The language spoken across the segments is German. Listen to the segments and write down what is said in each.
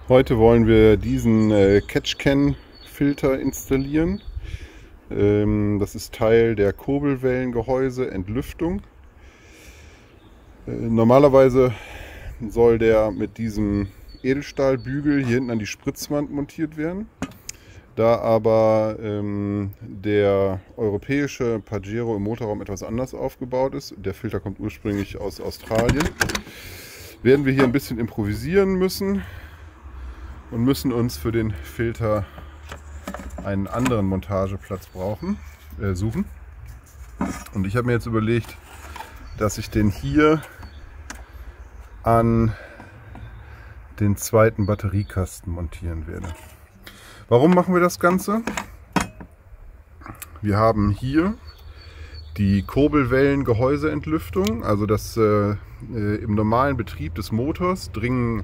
Heute wollen wir diesen Catch-Can-Filter installieren. Das ist Teil der Kurbelwellengehäuse-Entlüftung. Normalerweise soll der mit diesem Edelstahlbügel hier hinten an die Spritzwand montiert werden. Da aber der europäische Pajero im Motorraum etwas anders aufgebaut ist, der Filter kommt ursprünglich aus Australien, werden wir hier ein bisschen improvisieren müssen und müssen uns für den Filter einen anderen Montageplatz suchen. Und ich habe mir jetzt überlegt, dass ich den hier an den zweiten Batteriekasten montieren werde. Warum machen wir das Ganze? Wir haben hier die Kurbelwellengehäuseentlüftung, also das im normalen Betrieb des Motors dringen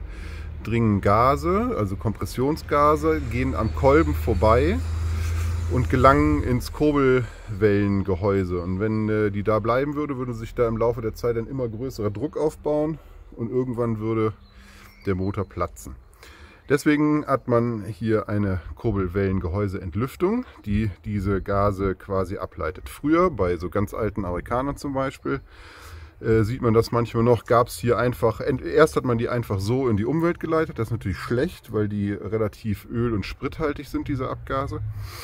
Gase, also Kompressionsgase, gehen am Kolben vorbei und gelangen ins Kurbelwellengehäuse. Und wenn die da bleiben würde sich da im Laufe der Zeit ein immer größerer Druck aufbauen und irgendwann würde der Motor platzen. Deswegen hat man hier eine Kurbelwellengehäuseentlüftung, die diese Gase quasi ableitet. Früher, bei so ganz alten Amerikanern zum Beispiel, sieht man das manchmal noch, gab es hier einfach, erst hat man die einfach so in die Umwelt geleitet. Das ist natürlich schlecht, weil die relativ öl- und sprithaltig sind, diese Abgase.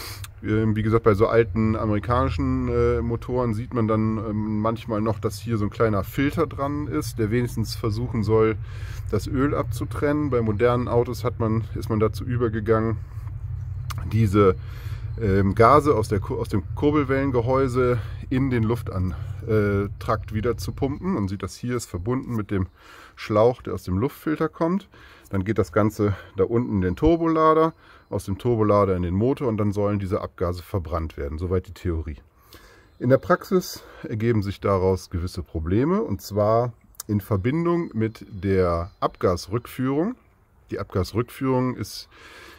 Wie gesagt, bei so alten amerikanischen Motoren sieht man dann manchmal noch, dass hier so ein kleiner Filter dran ist, der wenigstens versuchen soll, das Öl abzutrennen. Bei modernen Autos ist man dazu übergegangen, diese Gase aus dem Kurbelwellengehäuse in den Luftantrakt wieder zu pumpen. Man sieht, das hier ist verbunden mit dem Schlauch, der aus dem Luftfilter kommt. Dann geht das Ganze da unten in den Turbolader, aus dem Turbolader in den Motor und dann sollen diese Abgase verbrannt werden. Soweit die Theorie. In der Praxis ergeben sich daraus gewisse Probleme, und zwar in Verbindung mit der Abgasrückführung. Die Abgasrückführung ist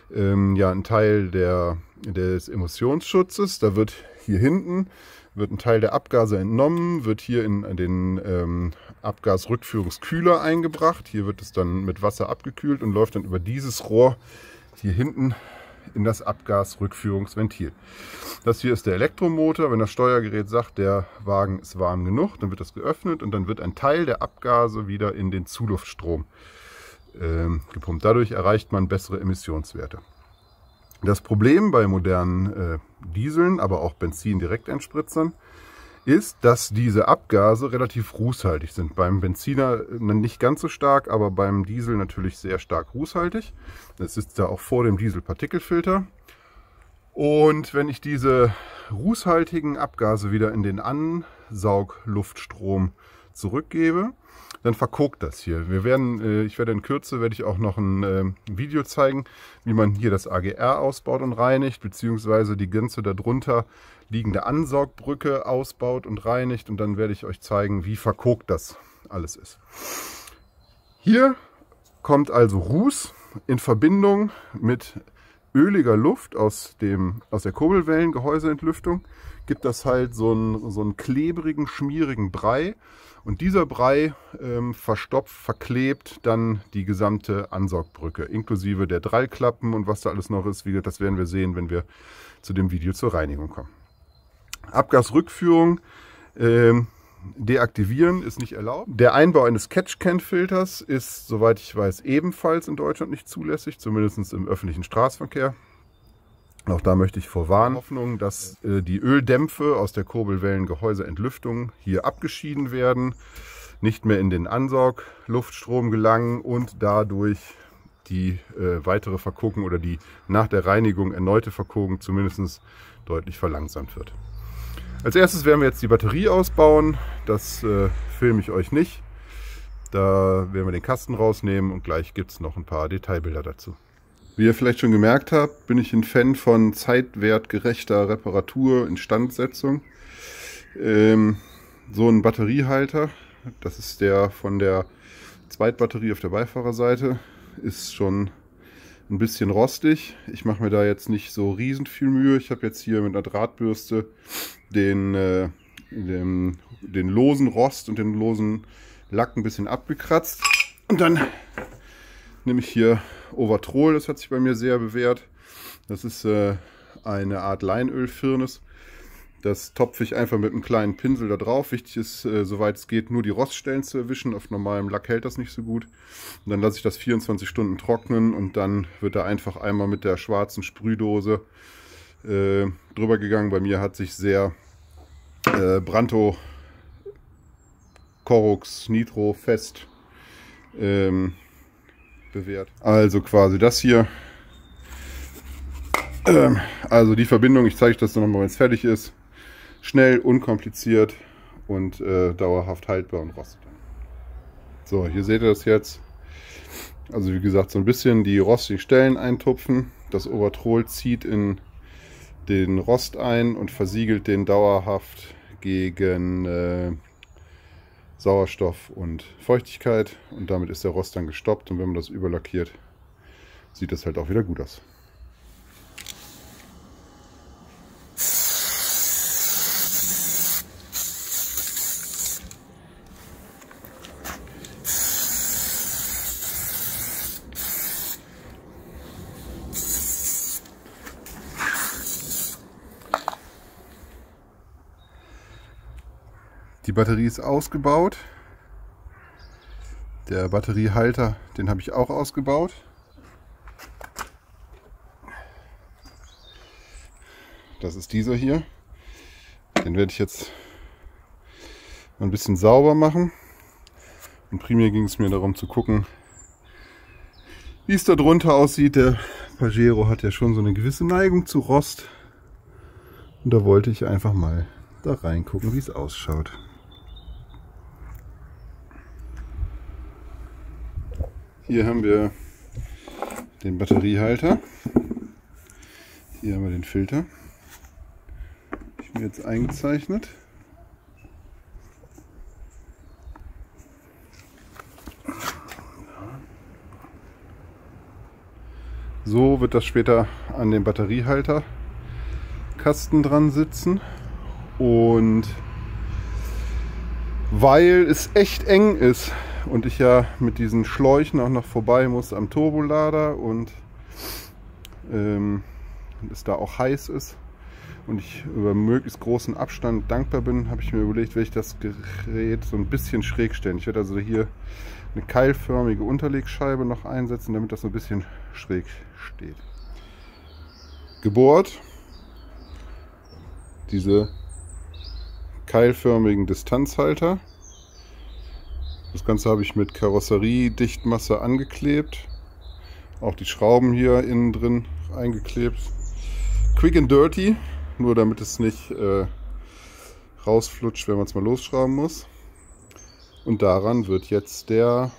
ja ein Teil des Emissionsschutzes. Da wird hier hinten ein Teil der Abgase entnommen, wird hier in den Abgasrückführungskühler eingebracht. Hier wird es dann mit Wasser abgekühlt und läuft dann über dieses Rohr hier hinten in das Abgasrückführungsventil. Das hier ist der Elektromotor. Wenn das Steuergerät sagt, der Wagen ist warm genug, dann wird das geöffnet und dann wird ein Teil der Abgase wieder in den Zuluftstrom gepumpt. Dadurch erreicht man bessere Emissionswerte. Das Problem bei modernen Dieseln, aber auch Benzin-Direkteinspritzern, ist, dass diese Abgase relativ rußhaltig sind. Beim Benziner nicht ganz so stark, aber beim Diesel natürlich sehr stark rußhaltig. Das sitzt da auch vor dem Dieselpartikelfilter. Und wenn ich diese rußhaltigen Abgase wieder in den Ansaugluftstrom zurückgebe, dann verkokt das hier. Ich werde in Kürze auch noch ein Video zeigen, wie man hier das AGR ausbaut und reinigt, beziehungsweise die ganze darunter liegende Ansaugbrücke ausbaut und reinigt, und dann werde ich euch zeigen, wie verkokt das alles ist. Hier kommt also Ruß in Verbindung mit öliger Luft aus der Kurbelwellengehäuseentlüftung, gibt das halt so einen klebrigen, schmierigen Brei. Und dieser Brei verklebt dann die gesamte Ansaugbrücke, inklusive der Drallklappen und was da alles noch ist. Das werden wir sehen, wenn wir zu dem Video zur Reinigung kommen. Abgasrückführung deaktivieren ist nicht erlaubt. Der Einbau eines Catch-Can-Filters ist, soweit ich weiß, ebenfalls in Deutschland nicht zulässig, zumindest im öffentlichen Straßenverkehr. Auch da möchte ich vorwarnen. Hoffnung, dass die Öldämpfe aus der Kurbelwellengehäuseentlüftung hier abgeschieden werden, nicht mehr in den Ansaugluftstrom gelangen und dadurch die weitere Verkohlung oder die nach der Reinigung erneute Verkohlung zumindest deutlich verlangsamt wird. Als erstes werden wir jetzt die Batterie ausbauen. Das filme ich euch nicht. Da werden wir den Kasten rausnehmen und gleich gibt es noch ein paar Detailbilder dazu. Wie ihr vielleicht schon gemerkt habt, bin ich ein Fan von zeitwertgerechter Reparatur, Instandsetzung. So ein Batteriehalter, das ist der von der Zweitbatterie auf der Beifahrerseite, ist schon ein bisschen rostig. Ich mache mir da jetzt nicht so riesen viel Mühe. Ich habe jetzt hier mit einer Drahtbürste den losen Rost und den losen Lack ein bisschen abgekratzt. Und dann nehme ich hier Ovatrol, das hat sich bei mir sehr bewährt. Das ist eine Art Leinölfirnis. Das topfe ich einfach mit einem kleinen Pinsel da drauf. Wichtig ist, soweit es geht, nur die Roststellen zu erwischen. Auf normalem Lack hält das nicht so gut. Und dann lasse ich das 24 Stunden trocknen und dann wird da einfach einmal mit der schwarzen Sprühdose drüber gegangen. Bei mir hat sich sehr Branto Corux Nitro Fest bewährt. Also quasi das hier. Also die Verbindung, ich zeige euch das nochmal, wenn es fertig ist. Schnell, unkompliziert und dauerhaft haltbar und rostet. So, hier seht ihr das jetzt. Also wie gesagt, so ein bisschen die rostigen Stellen eintupfen. Das Ovatrol zieht in den Rost ein und versiegelt den dauerhaft gegen Sauerstoff und Feuchtigkeit. Und damit ist der Rost dann gestoppt. Und wenn man das überlackiert, sieht das halt auch wieder gut aus. Die Batterie ist ausgebaut. Der Batteriehalter, den habe ich auch ausgebaut. Das ist dieser hier. Den werde ich jetzt ein bisschen sauber machen. Und primär ging es mir darum zu gucken, wie es da drunter aussieht. Der Pajero hat ja schon so eine gewisse Neigung zu Rost. Und da wollte ich einfach mal da reingucken, wie es ausschaut. Hier haben wir den Batteriehalter. Hier haben wir den Filter. Habe ich mir jetzt eingezeichnet. So wird das später an dem Batteriehalterkasten dran sitzen. Und weil es echt eng ist und ich ja mit diesen Schläuchen auch noch vorbei muss am Turbolader und es da auch heiß ist und ich über möglichst großen Abstand dankbar bin, habe ich mir überlegt, werde ich das Gerät so ein bisschen schräg stellen. Ich werde also hier eine keilförmige Unterlegscheibe noch einsetzen, damit das so ein bisschen schräg steht. Gebohrt diese keilförmigen Distanzhalter. Das Ganze habe ich mit Karosseriedichtmasse angeklebt. Auch die Schrauben hier innen drin eingeklebt. Quick and dirty, nur damit es nicht rausflutscht, wenn man es mal losschrauben muss. Und daran wird jetzt der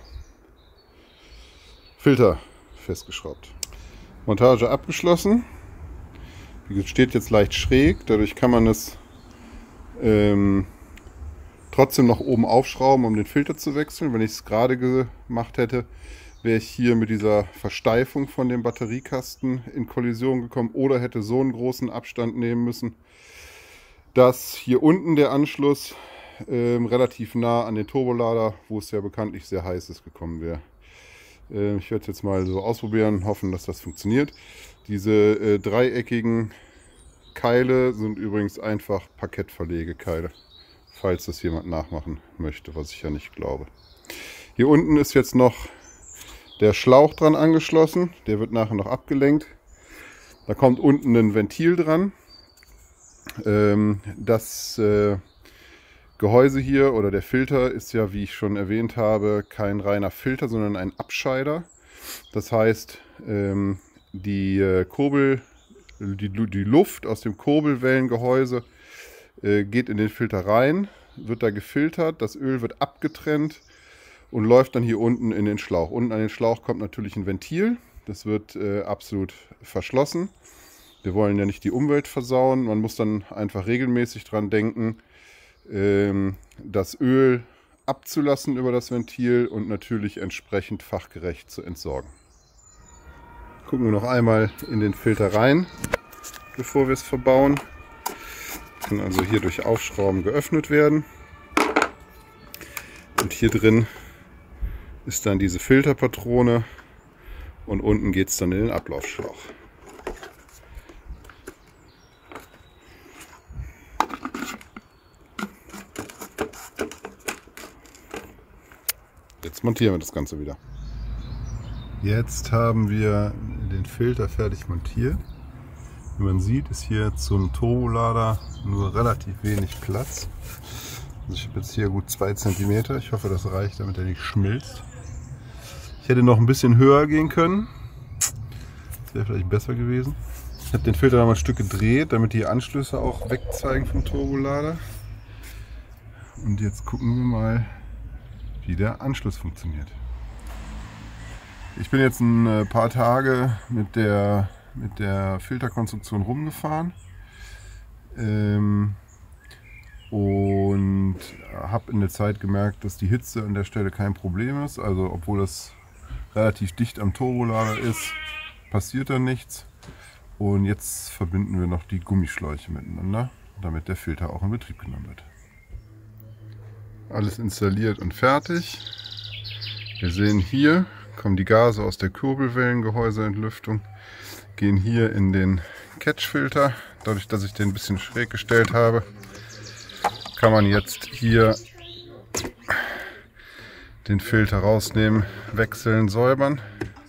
Filter festgeschraubt. Montage abgeschlossen. Wie steht jetzt leicht schräg, dadurch kann man es trotzdem noch oben aufschrauben, um den Filter zu wechseln. Wenn ich es gerade gemacht hätte, wäre ich hier mit dieser Versteifung von dem Batteriekasten in Kollision gekommen oder hätte so einen großen Abstand nehmen müssen, dass hier unten der Anschluss relativ nah an den Turbolader, wo es ja bekanntlich sehr heiß ist, gekommen wäre. Ich werde es jetzt mal so ausprobieren, hoffen, dass das funktioniert. Diese dreieckigen Keile sind übrigens einfach Parkettverlegekeile, falls das jemand nachmachen möchte, was ich ja nicht glaube. Hier unten ist jetzt noch der Schlauch dran angeschlossen, der wird nachher noch abgelenkt. Da kommt unten ein Ventil dran. Das Gehäuse hier oder der Filter ist ja, wie ich schon erwähnt habe, kein reiner Filter, sondern ein Abscheider. Das heißt, die Luft aus dem Kurbelwellengehäuse geht in den Filter rein, wird da gefiltert, das Öl wird abgetrennt und läuft dann hier unten in den Schlauch. Unten an den Schlauch kommt natürlich ein Ventil, das wird absolut verschlossen. Wir wollen ja nicht die Umwelt versauen, man muss dann einfach regelmäßig dran denken, das Öl abzulassen über das Ventil und natürlich entsprechend fachgerecht zu entsorgen. Gucken wir noch einmal in den Filter rein, bevor wir es verbauen. Kann also hier durch Aufschrauben geöffnet werden. Und hier drin ist dann diese Filterpatrone und unten geht es dann in den Ablaufschlauch. Jetzt montieren wir das Ganze wieder. Jetzt haben wir den Filter fertig montiert. Wie man sieht, ist hier zum Turbolader nur relativ wenig Platz. Also ich habe jetzt hier gut 2 cm. Ich hoffe, das reicht, damit er nicht schmilzt. Ich hätte noch ein bisschen höher gehen können. Das wäre vielleicht besser gewesen. Ich habe den Filter noch mal ein Stück gedreht, damit die Anschlüsse auch wegzeigen vom Turbolader. Und jetzt gucken wir mal, wie der Anschluss funktioniert. Ich bin jetzt ein paar Tage mit der Filterkonstruktion rumgefahren und habe in der Zeit gemerkt, dass die Hitze an der Stelle kein Problem ist. Also obwohl das relativ dicht am Turbolader ist, passiert da nichts. Und jetzt verbinden wir noch die Gummischläuche miteinander, damit der Filter auch in Betrieb genommen wird. Alles installiert und fertig. Wir sehen hier, kommen die Gase aus der Kurbelwellengehäuseentlüftung, gehen hier in den Catchfilter. Dadurch, dass ich den ein bisschen schräg gestellt habe, kann man jetzt hier den Filter rausnehmen, wechseln, säubern.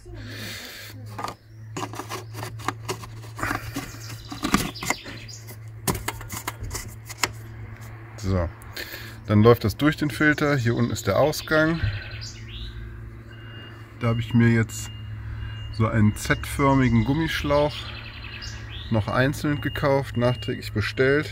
So, dann läuft das durch den Filter. Hier unten ist der Ausgang. Da habe ich mir jetzt so einen Z-förmigen Gummischlauch noch einzeln gekauft, nachträglich bestellt.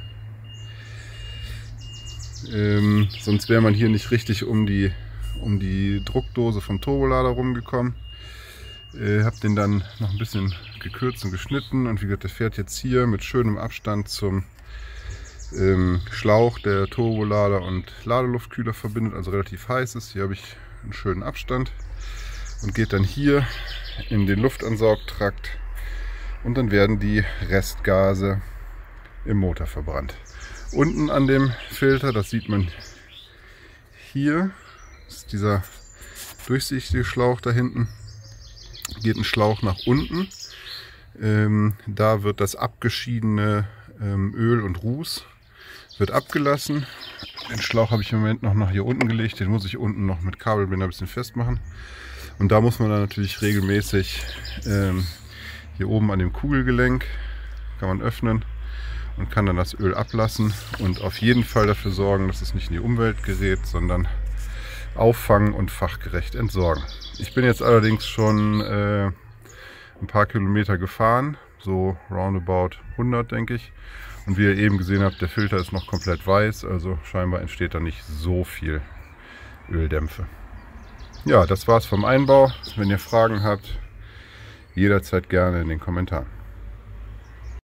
Sonst wäre man hier nicht richtig um die Druckdose vom Turbolader rumgekommen. Habe den dann noch ein bisschen gekürzt und geschnitten und wie gesagt, der fährt jetzt hier mit schönem Abstand zum Schlauch, der Turbolader und Ladeluftkühler verbindet, also relativ heiß ist. Hier habe ich einen schönen Abstand und geht dann hier in den Luftansaugtrakt und dann werden die Restgase im Motor verbrannt. Unten an dem Filter, das sieht man hier, ist dieser durchsichtige Schlauch da hinten, geht ein Schlauch nach unten. Da wird das abgeschiedene Öl und Ruß wird abgelassen. Den Schlauch habe ich im Moment noch nach hier unten gelegt, den muss ich unten noch mit Kabelbinder ein bisschen festmachen. Und da muss man dann natürlich regelmäßig hier oben an dem Kugelgelenk kann man öffnen und kann dann das Öl ablassen und auf jeden Fall dafür sorgen, dass es nicht in die Umwelt gerät, sondern auffangen und fachgerecht entsorgen. Ich bin jetzt allerdings schon ein paar Kilometer gefahren, so roundabout 100 denke ich. Und wie ihr eben gesehen habt, der Filter ist noch komplett weiß, also scheinbar entsteht da nicht so viel Öldämpfe. Ja, das war's vom Einbau. Wenn ihr Fragen habt, jederzeit gerne in den Kommentaren.